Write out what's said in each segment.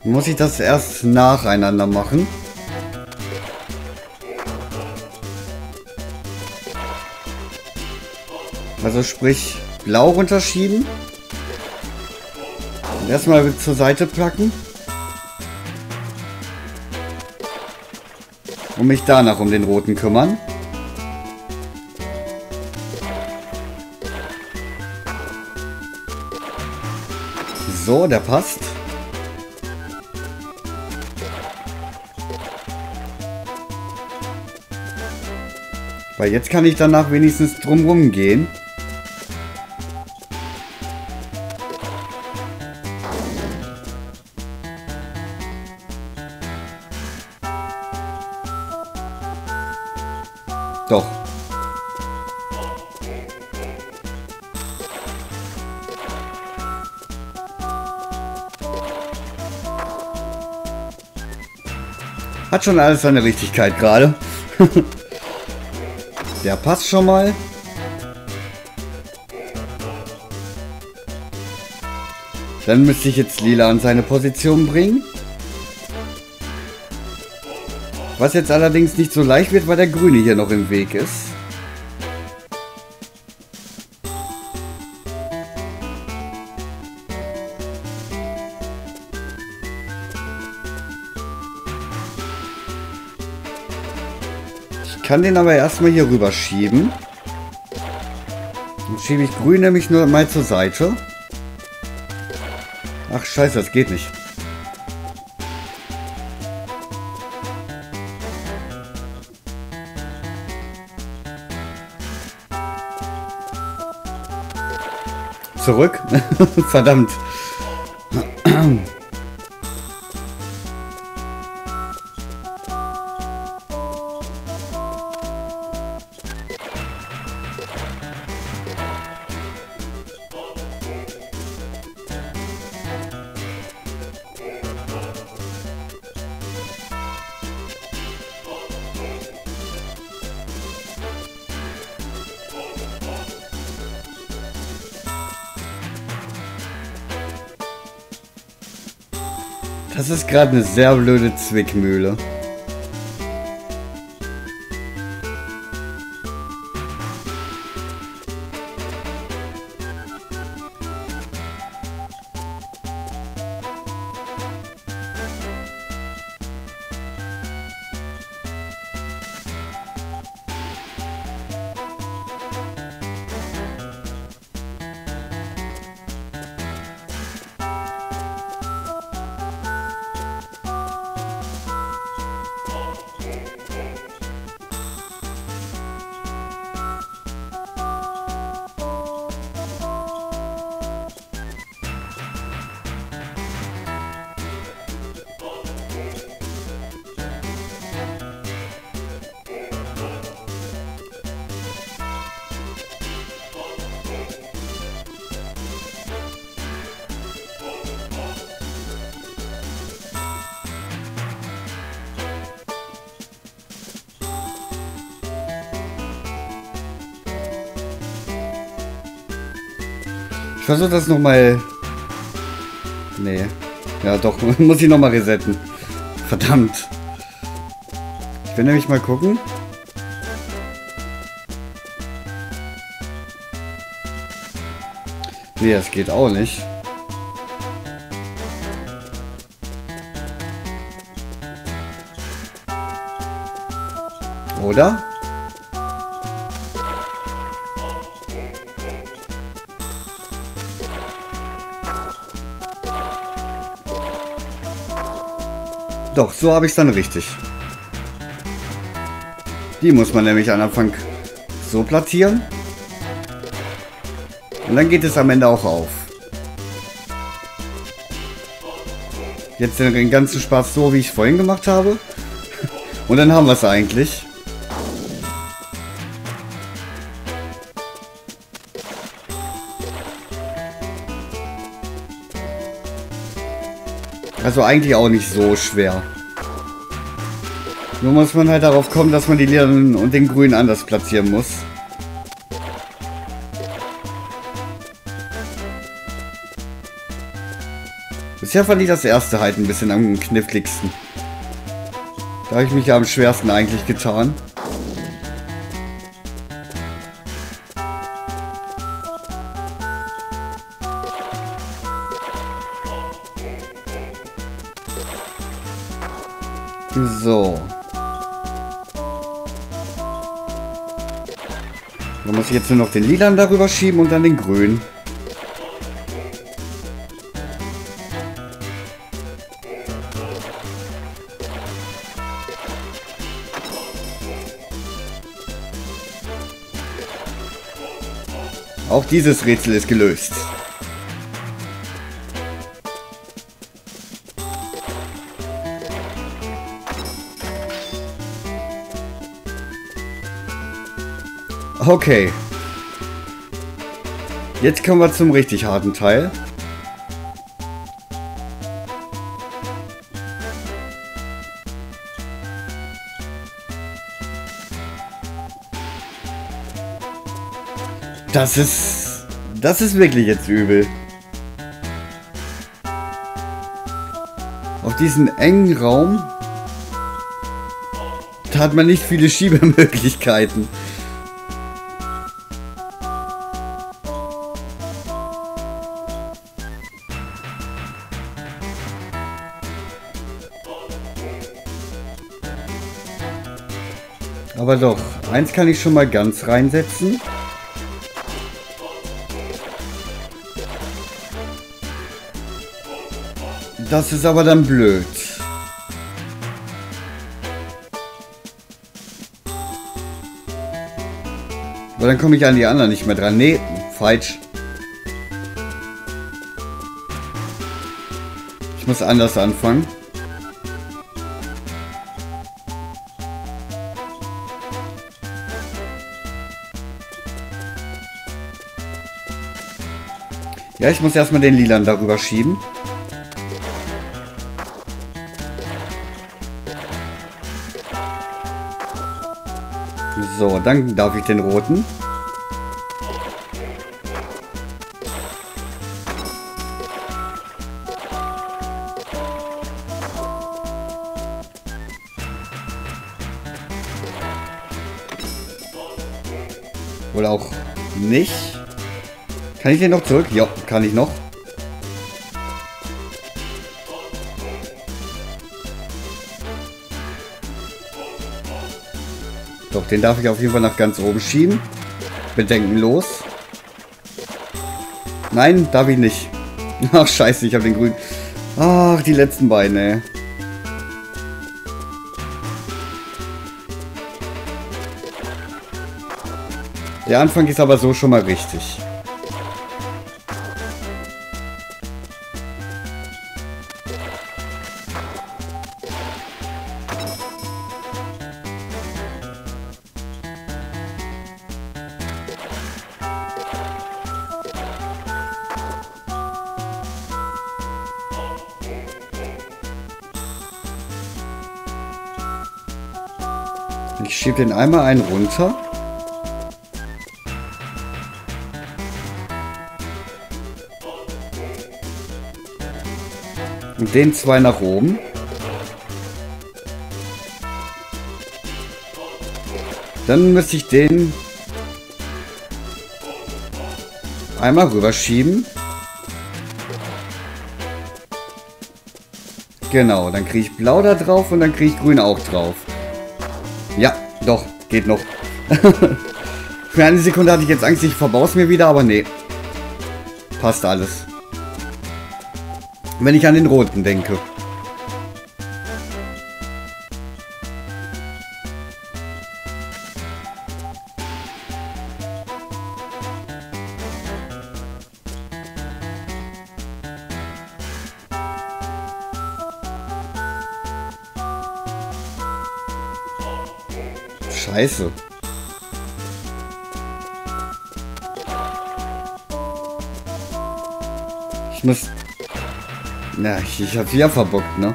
muss ich das erst nacheinander machen. Also sprich, blau runterschieben. Und erstmal zur Seite packen. Und mich danach um den roten kümmern. So, der passt. Weil jetzt kann ich danach wenigstens drumherum gehen. Doch. Hat schon alles seine Richtigkeit gerade. Der passt schon mal. Dann müsste ich jetzt Lila an seine Position bringen. Was jetzt allerdings nicht so leicht wird, weil der Grüne hier noch im Weg ist. Ich kann den aber erstmal hier rüber schieben. Dann schiebe ich Grün nämlich nur mal zur Seite. Ach scheiße, das geht nicht. Zurück. Verdammt. Das ist gerade eine sehr blöde Zwickmühle. Ich versuche das nochmal. Nee. Ja doch, muss ich nochmal resetten. Verdammt. Ich will nämlich mal gucken. Nee, das geht auch nicht. Oder? Doch, so habe ich es dann richtig. Die muss man nämlich am Anfang so platzieren. Und dann geht es am Ende auch auf. Jetzt den ganzen Spaß so, wie ich es vorhin gemacht habe. Und dann haben wir es eigentlich. Also eigentlich auch nicht so schwer. Nur muss man halt darauf kommen, dass man die Lilanen und den Grünen anders platzieren muss. Bisher fand ich das erste halt ein bisschen am kniffligsten. Da habe ich mich ja am schwersten eigentlich getan. So. Dann muss ich jetzt nur noch den Lilan darüber schieben und dann den Grün. Auch dieses Rätsel ist gelöst. Okay. Jetzt kommen wir zum richtig harten Teil. Das ist wirklich jetzt übel. Auf diesen engen Raum, da hat man nicht viele Schiebemöglichkeiten. Aber doch, eins kann ich schon mal ganz reinsetzen. Das ist aber dann blöd. Aber dann komme ich an die anderen nicht mehr dran. Nee, falsch. Ich muss anders anfangen. Ja, ich muss erstmal den Lilan darüber schieben. So, dann darf ich den roten. Oder auch nicht. Kann ich den noch zurück? Ja, kann ich noch. Doch, den darf ich auf jeden Fall nach ganz oben schieben. Bedenkenlos. Nein, darf ich nicht. Ach, scheiße, ich habe den grünen. Ach, die letzten beiden, ey. Der Anfang ist aber so schon mal richtig. Ich schiebe den einmal einen runter. Und den zwei nach oben. Dann müsste ich den einmal rüberschieben. Genau, dann kriege ich blau da drauf und dann kriege ich grün auch drauf. Ja, doch, geht noch. Für eine Sekunde hatte ich jetzt Angst, ich verbaue mir wieder, aber nee. Passt alles. Wenn ich an den roten denke. Scheiße. Ich muss... Na, ich hab's wieder verbockt, ne?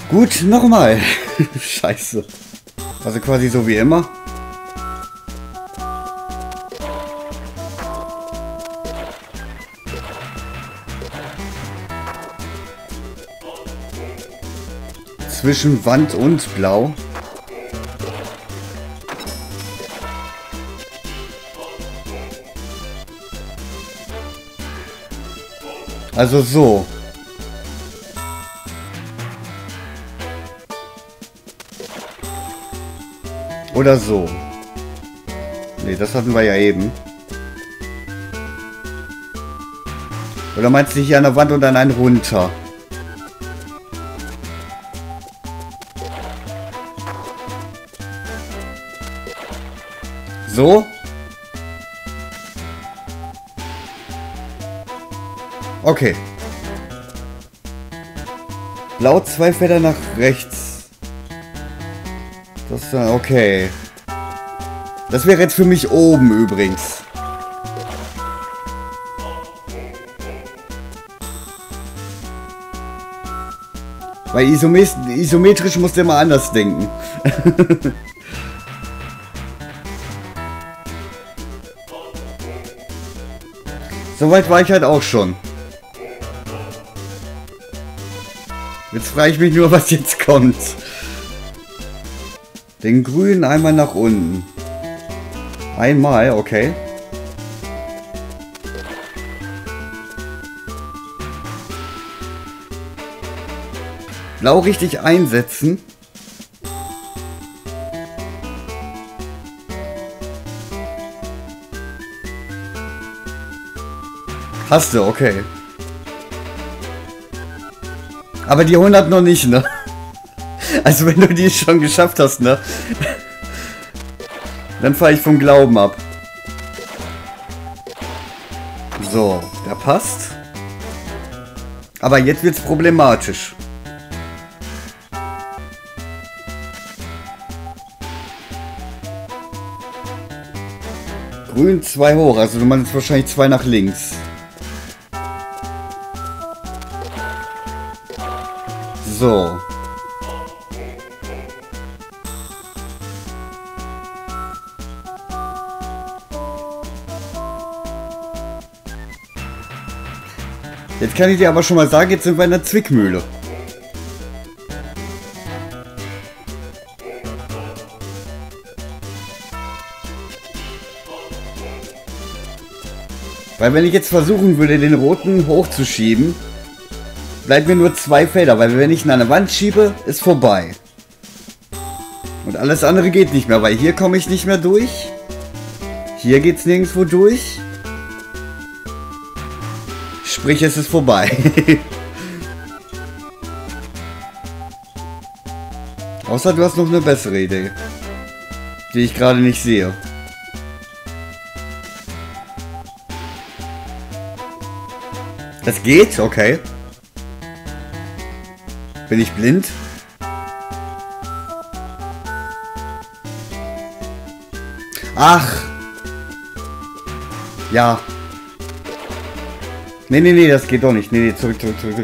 Gut, nochmal. Scheiße. Also quasi so wie immer. Zwischen Wand und Blau. Also so. Oder so. Ne, das hatten wir ja eben. Oder meinst du hier an der Wand und dann einen runter? So? Okay. Blau 2 Felder nach rechts. Das ist dann okay. Das wäre jetzt für mich oben übrigens. Weil isometrisch musst du immer anders denken. Soweit war ich halt auch schon. Jetzt frage ich mich nur, was jetzt kommt. Den grünen einmal nach unten. Einmal, okay. Blau richtig einsetzen. Hast du, okay. Aber die 100 noch nicht, ne? Also wenn du die schon geschafft hast, ne? Dann fahre ich vom Glauben ab. So, der passt. Aber jetzt wird's problematisch. Grün 2 hoch, also du meinst wahrscheinlich 2 nach links. So. Jetzt kann ich dir aber schon mal sagen, jetzt sind wir in der Zwickmühle. Weil wenn ich jetzt versuchen würde, den roten hochzuschieben, bleiben mir nur 2 Felder, weil wenn ich ihn an der Wand schiebe, ist vorbei. Und alles andere geht nicht mehr, weil hier komme ich nicht mehr durch. Hier geht es nirgendwo durch. Sprich, es ist vorbei. Außer du hast noch eine bessere Idee, die ich gerade nicht sehe. Das geht? Okay. Bin ich blind? Ach. Ja. Nee, das geht doch nicht. Nee, zurück.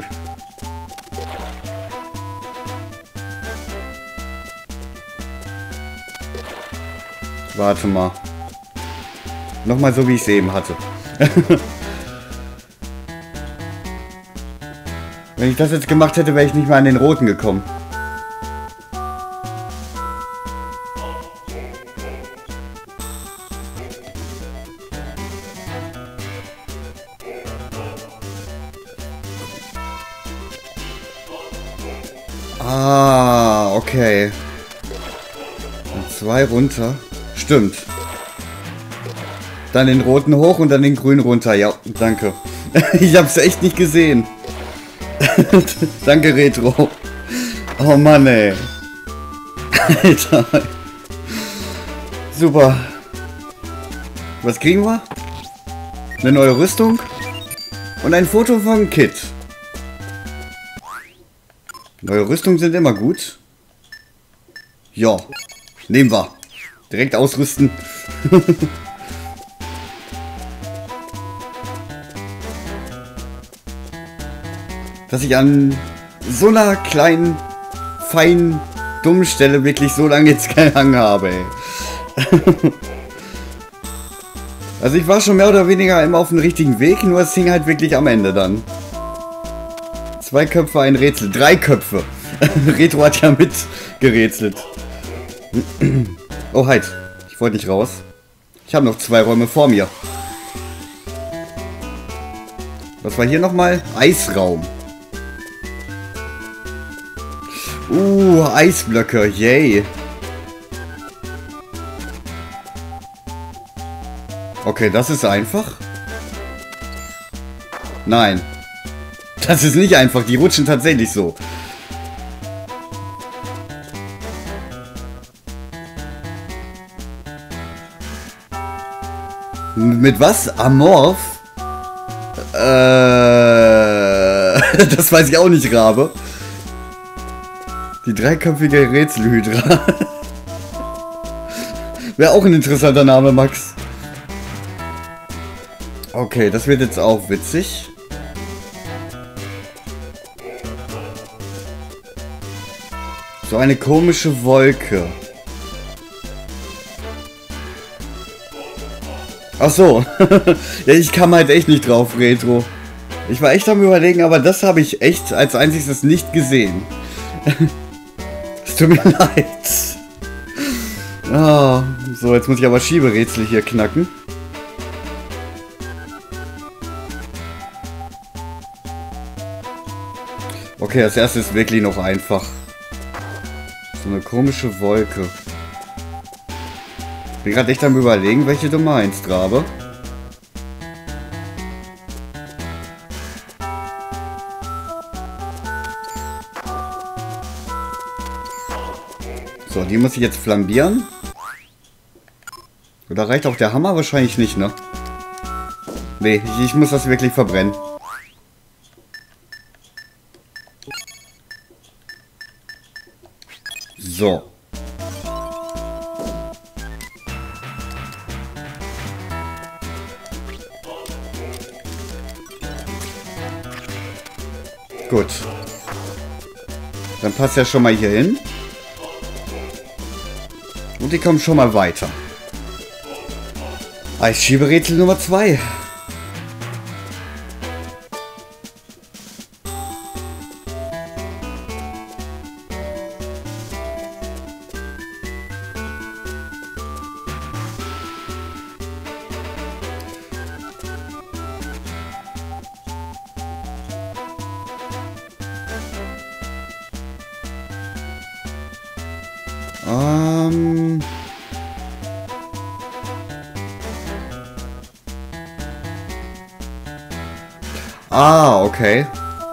Warte mal. Nochmal so, wie ich es eben hatte. Wenn ich das jetzt gemacht hätte, wäre ich nicht mal an den roten gekommen. Ah, okay. Und 2 runter. Stimmt. Dann den roten hoch und dann den grünen runter. Ja, danke. Ich hab's echt nicht gesehen. Danke, Retro. Oh Mann, ey. Alter. Super. Was kriegen wir? Eine neue Rüstung und ein Foto von Kit. Neue Rüstungen sind immer gut. Ja, nehmen wir. Direkt ausrüsten. Dass ich an so einer kleinen feinen, dummen Stelle wirklich so lange jetzt gehangen habe, ey. Also ich war schon mehr oder weniger immer auf dem richtigen Weg, nur es hing halt wirklich am Ende dann. 2 Köpfe, ein Rätsel. 3 Köpfe. Retro hat ja mitgerätselt. Oh, halt. Ich wollte nicht raus. Ich habe noch 2 Räume vor mir. Was war hier nochmal? Eisraum. Eisblöcke. Yay. Okay, das ist einfach. Nein. Das ist nicht einfach. Die rutschen tatsächlich so. Mit was? Amorph? Das weiß ich auch nicht, Rabe. Die dreiköpfige Rätselhydra. Wäre auch ein interessanter Name, Max. Okay, das wird jetzt auch witzig. So eine komische Wolke. Ach so. Ja, ich kam halt echt nicht drauf, Retro. Ich war echt am Überlegen, aber das habe ich echt als einziges nicht gesehen. Es tut mir leid. Ah, so, jetzt muss ich aber Schieberätsel hier knacken. Okay, das erste ist wirklich noch einfach. So eine komische Wolke. Ich bin gerade echt am Überlegen, welche du meinst, Rabe. So, die muss ich jetzt flambieren. Oder reicht auch der Hammer? Wahrscheinlich nicht, ne? Nee, ich muss das wirklich verbrennen. So. Gut. Dann passt ja schon mal hier hin. Und die kommen schon mal weiter. Eisschieberätsel Nummer 2. Ah, okay.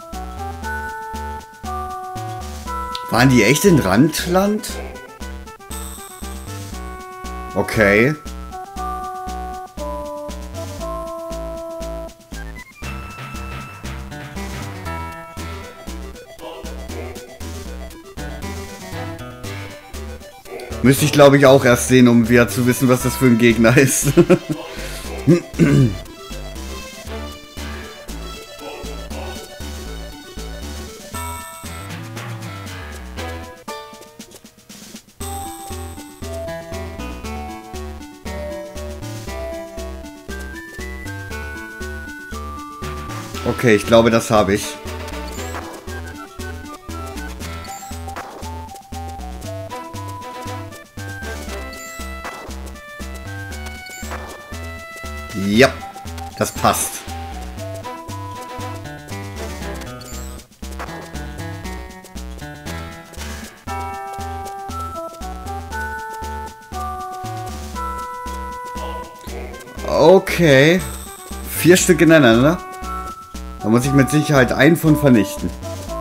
Waren die echt in Randland? Okay. Müsste ich, glaube ich, auch erst sehen, um wieder zu wissen, was das für ein Gegner ist. Okay, ich glaube, das habe ich. Ja, das passt. Okay. 4 Stück ineinander. Da muss ich mit Sicherheit einen von vernichten.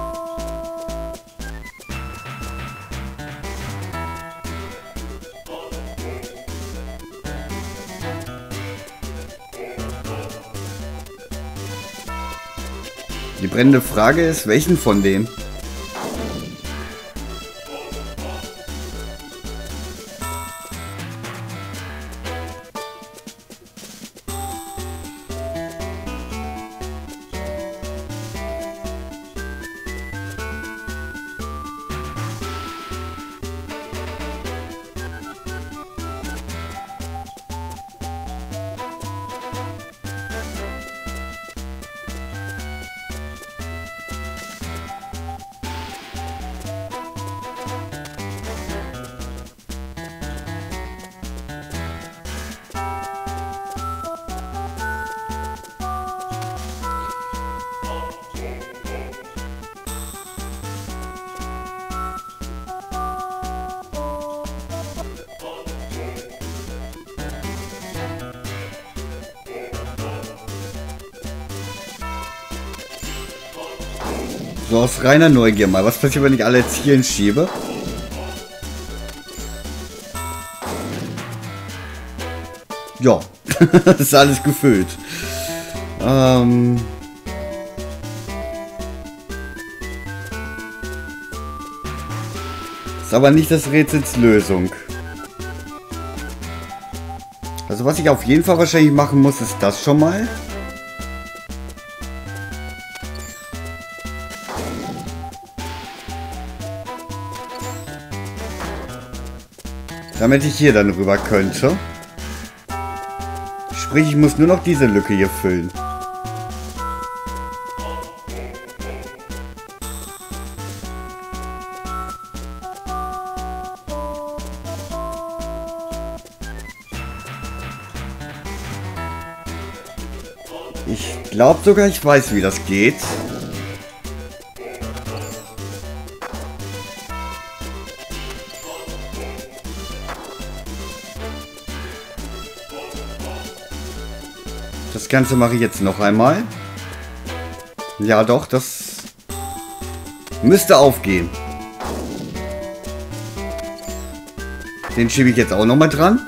Die brennende Frage ist, welchen von denen? So aus reiner Neugier mal. Was passiert, wenn ich alle jetzt hier hinschiebe? Ja, das ist alles gefüllt. Ist aber nicht das Rätsels Lösung. Also was ich auf jeden Fall wahrscheinlich machen muss, ist das schon mal. Damit ich hier dann rüber könnte. Sprich, ich muss nur noch diese Lücke hier füllen. Ich glaube sogar, ich weiß, wie das geht. Das Ganze mache ich jetzt noch einmal. Ja doch, das müsste aufgehen. Den schiebe ich jetzt auch noch mal dran.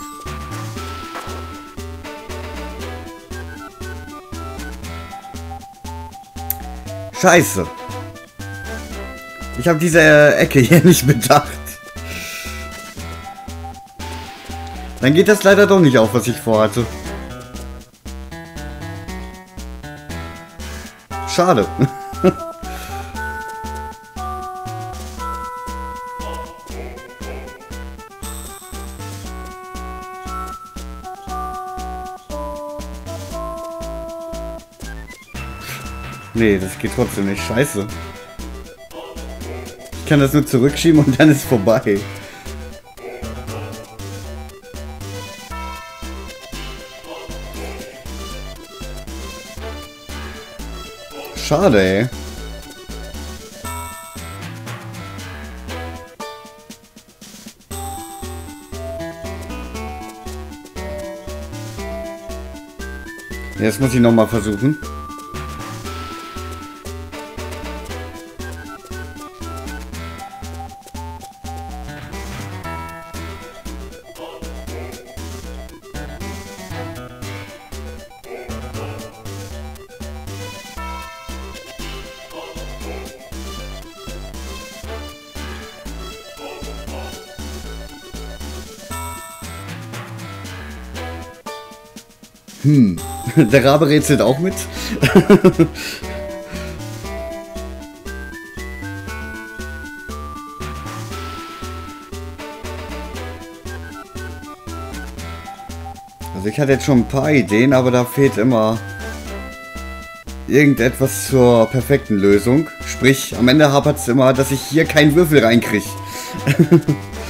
Scheiße. Ich habe diese Ecke hier nicht bedacht. Dann geht das leider doch nicht auf, was ich vorhatte. Schade. Nee, das geht trotzdem nicht. Scheiße. Ich kann das nur zurückschieben und dann ist vorbei. Schade, ey. Jetzt muss ich nochmal versuchen. Der Rabe rätselt auch mit. Also ich hatte jetzt schon ein paar Ideen, aber da fehlt immer irgendetwas zur perfekten Lösung. Sprich, am Ende hapert es immer, dass ich hier keinen Würfel reinkriege.